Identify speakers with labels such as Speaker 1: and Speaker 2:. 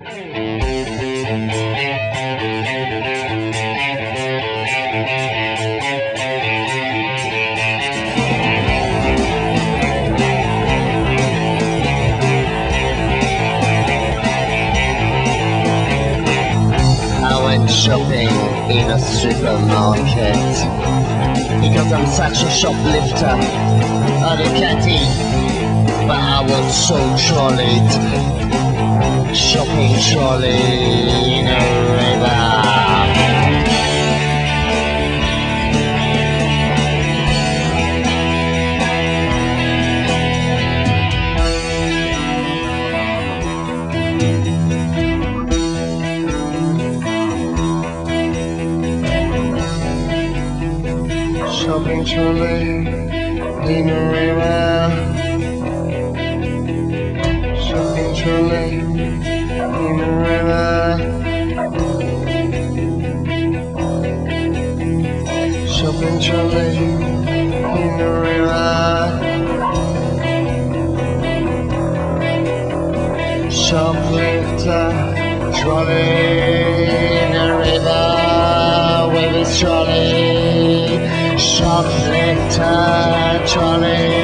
Speaker 1: Shopping in a supermarket because I'm such a shoplifter. I can't eat, but I was so trolleyed. Shopping trolley in a river. Shopping trolley in a river. Shopping trolley in a river. Shopping trolley in a river. Shoplifter trolley in a river with his trolley. Shoplifter trolley.